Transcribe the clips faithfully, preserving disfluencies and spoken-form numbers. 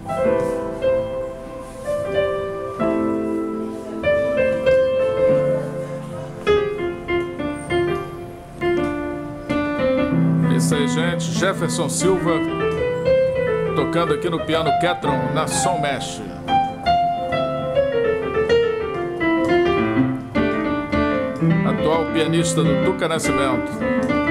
É isso aí, gente. Jefferson Silva tocando aqui no piano Ketron na Som Mesh. Atual pianista do Tuca Nascimento.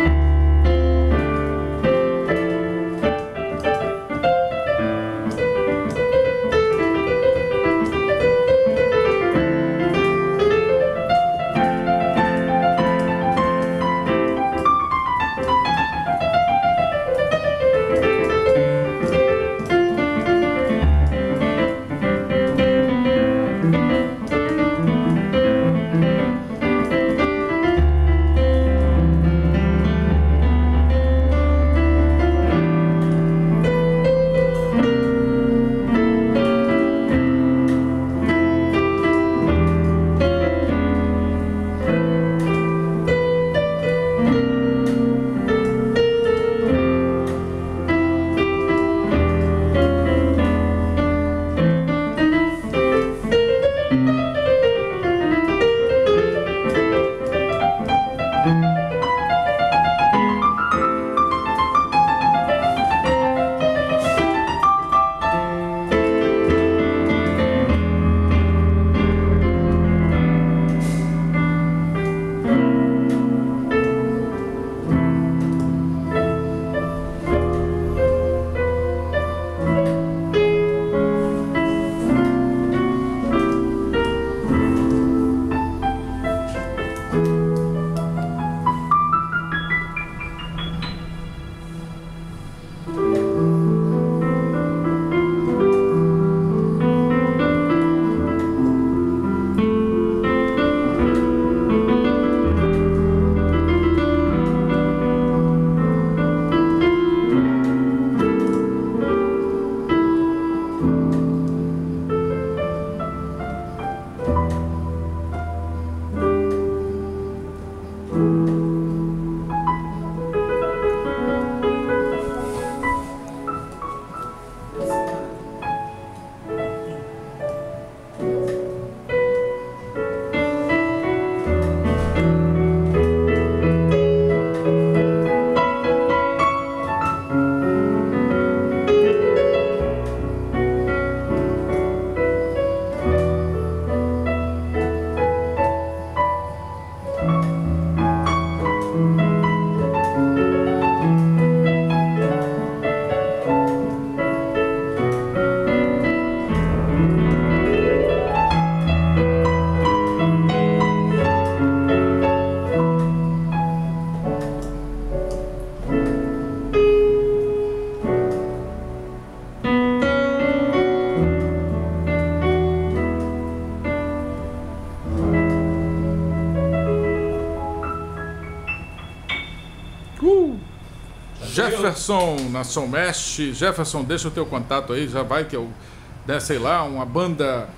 Jefferson na Som Mesh. Jefferson, deixa o teu contato aí, já vai que eu, né, sei lá, uma banda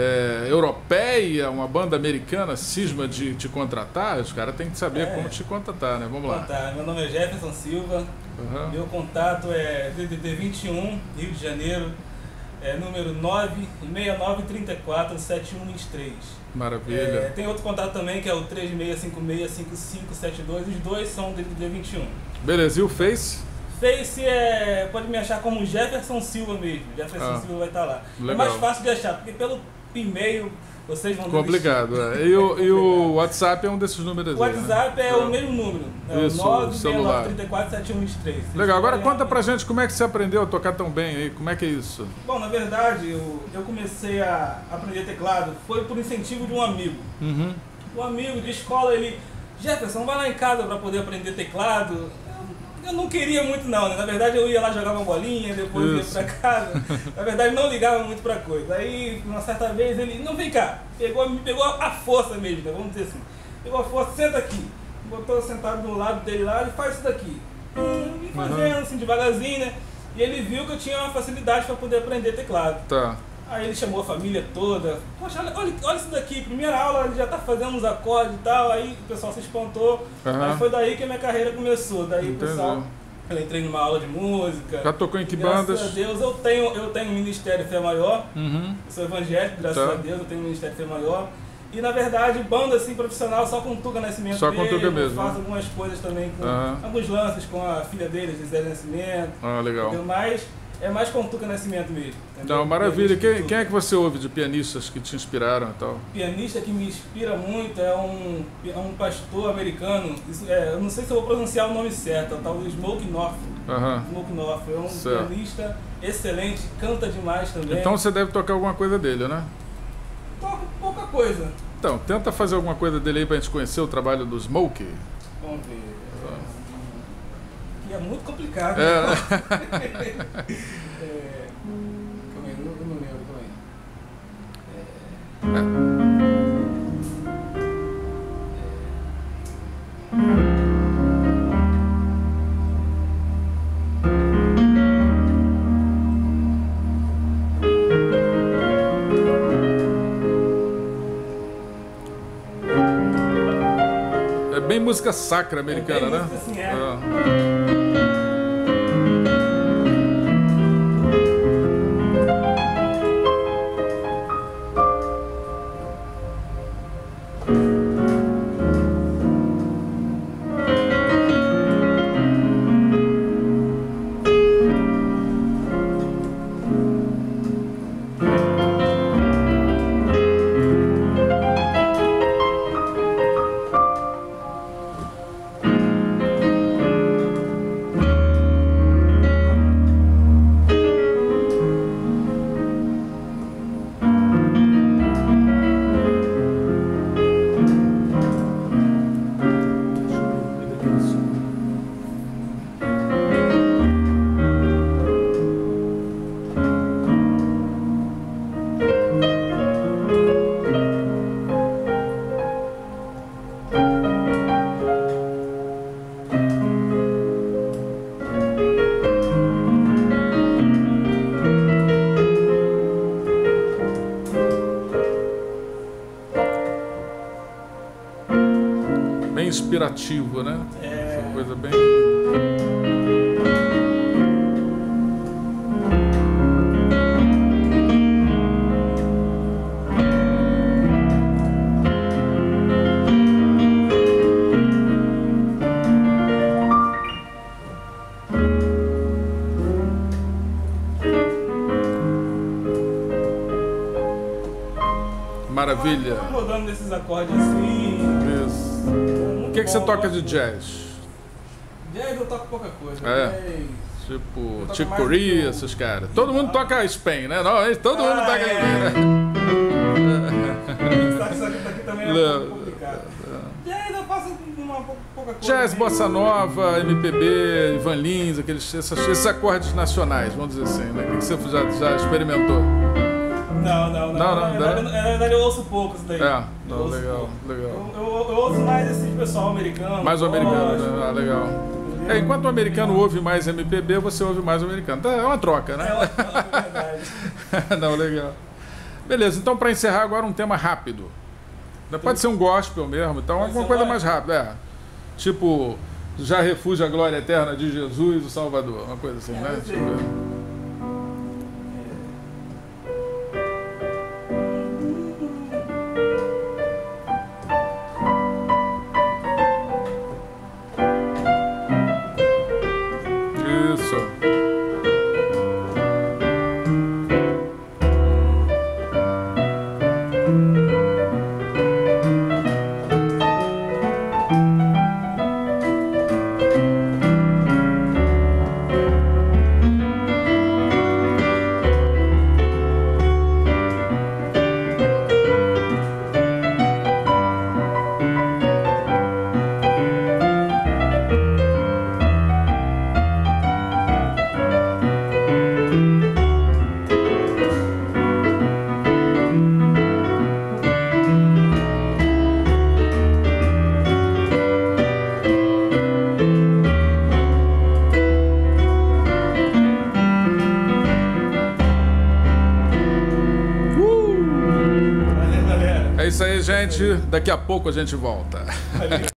é, europeia, uma banda americana cisma de te contratar, os caras têm que saber é, como te contratar, né? Vamos lá. Contar. Meu nome é Jefferson Silva, uhum. Meu contato é D D D vinte e um, Rio de Janeiro, é número nove seis nove três quatro sete um dois três. Maravilha. É, tem outro contato também que é o três seis cinco seis cinco cinco sete dois, os dois são D D D vinte e um. Beleza, e o Face? Face é, pode me achar como Jefferson Silva mesmo, Jefferson ah, Silva vai estar lá. Legal. É mais fácil de achar, porque pelo e-mail vocês vão... Complicado, é. E, o, e o WhatsApp é um desses números aí, o WhatsApp né? é então, o mesmo número, é isso, o nove seis nove três quatro sete um dois três. Legal, agora conta pra gente como é que você aprendeu a tocar tão bem aí, como é que é isso? Bom, na verdade, eu, eu comecei a aprender teclado, foi por incentivo de um amigo. Uhum. Um amigo de escola, ele... Jefferson, vai lá em casa para poder aprender teclado. Eu, eu não queria muito não, né? Na verdade eu ia lá jogar uma bolinha, depois Isso. ia para casa. Na verdade não ligava muito para coisa. Aí, uma certa vez, ele, não, vem cá, pegou, me pegou a força mesmo, né? Vamos dizer assim. Pegou a força, senta aqui. Botou sentado do lado dele lá, ele faz isso daqui. Hum, vim fazendo uhum. assim, devagarzinho, né? E ele viu que eu tinha uma facilidade para poder aprender teclado. Tá. Aí ele chamou a família toda. Poxa, olha, olha, olha isso daqui, primeira aula, ele já tá fazendo uns acordes e tal, aí o pessoal se espantou. Uhum. Aí foi daí que a minha carreira começou. Daí Entendi. O pessoal Eu entrei numa aula de música. Já tocou em que graças bandas? Graças a Deus eu tenho, eu tenho um ministério Fé Maior. Uhum. Eu sou evangélico, graças tá. a Deus eu tenho um ministério Fé Maior. E na verdade, banda assim profissional só com Tuca Nascimento. Só com mesmo. Tuca mesmo. Eu faço algumas coisas também com uhum. alguns lances com a filha dele, Gisele Nascimento. Ah, legal. Mas é mais com Tuca Nascimento mesmo. Não, maravilha. Quem, quem é que você ouve de pianistas que te inspiraram e tal? Pianista que me inspira muito é um, é um pastor americano. Isso, é, eu não sei se eu vou pronunciar o nome certo, é o tal do Smoke North. Uhum. Smoke North é um certo. pianista excelente, canta demais também. Então você deve tocar alguma coisa dele, né? Toco pouca coisa. Então, tenta fazer alguma coisa dele aí pra gente conhecer o trabalho do Smoke. Vamos ver. Que é muito complicado. É. Né? é... Calma aí, eu não, eu não lembro, calma aí. É... É bem música sacra americana, é bem né? Música, assim, é. É. Bem inspirativo, né? É... Essa coisa bem... Maravilha. Eu tô rodando nesses acordes assim. Isso. O que, que você toca de jazz? Jazz eu toco pouca coisa. É. Jazz. Tipo, toco Chick mais Corea, do- esses caras. Todo mundo toca Spain, né? Não, todo mundo Ah, toca é. Spain, né? Isso aqui também é um Não. pouco complicado. Jazz eu faço uma pou- pouca coisa. Jazz, assim. bossa nova, M P B, Ivan Lins, aqueles, essas- esses acordes nacionais, vamos dizer assim, né? O que que você já, já experimentou? Não, não, não. Não, não, na, verdade, não. na verdade eu ouço pouco isso daí. É, Eu não, ouço legal, pouco. legal. Eu, eu, eu ouço mais esse pessoal americano. Mais o americano, gosto, né? Ah, legal. entendeu? É, enquanto o americano ouve mais M P B, você ouve mais o americano. Então, é uma troca, É, né? é verdade. Não, legal. Beleza, então para encerrar agora um tema rápido. Pode ser um gospel mesmo, então Pode alguma ser coisa um mais rápida. É. Tipo, já refúgio a glória eterna de Jesus, o Salvador. Uma coisa assim, É, né? eu sei. Tipo, isso. Valeu, galera. É isso aí, gente. Daqui a pouco a gente volta. Valeu.